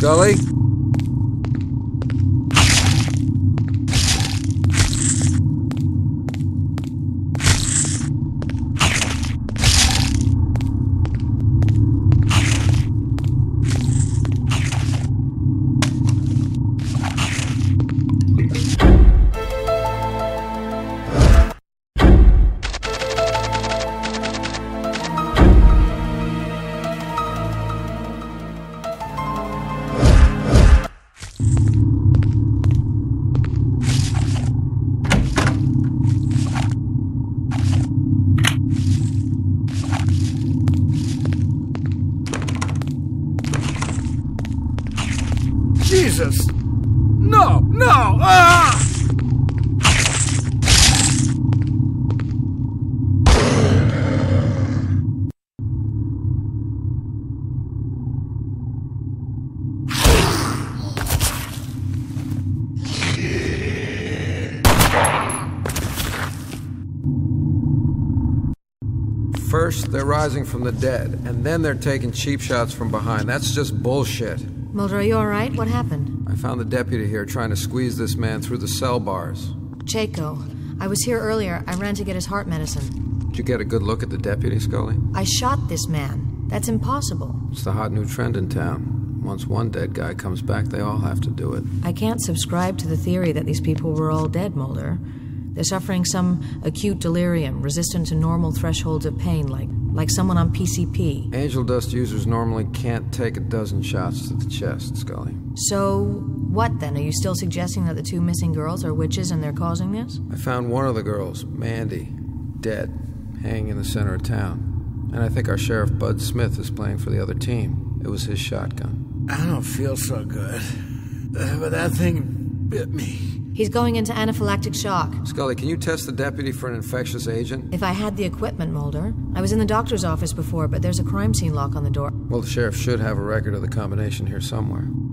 Scully? Jesus! No! No! Ah! First, they're rising from the dead, and then they're taking cheap shots from behind. That's just bullshit. Mulder, are you all right? What happened? I found the deputy here trying to squeeze this man through the cell bars. Chaco. I was here earlier. I ran to get his heart medicine. Did you get a good look at the deputy, Scully? I shot this man. That's impossible. It's the hot new trend in town. Once one dead guy comes back, they all have to do it. I can't subscribe to the theory that these people were all dead, Mulder. They're suffering some acute delirium, resistant to normal thresholds of pain, like someone on PCP. Angel dust users normally can't take a dozen shots to the chest, Scully. So, what then? Are you still suggesting that the two missing girls are witches and they're causing this? I found one of the girls, Mandy, dead, hanging in the center of town. And I think our Sheriff Bud Smith is playing for the other team. It was his shotgun. I don't feel so good. But that thing bit me. He's going into anaphylactic shock. Scully, can you test the deputy for an infectious agent? If I had the equipment, Mulder. I was in the doctor's office before, but there's a crime scene lock on the door. Well, the sheriff should have a record of the combination here somewhere.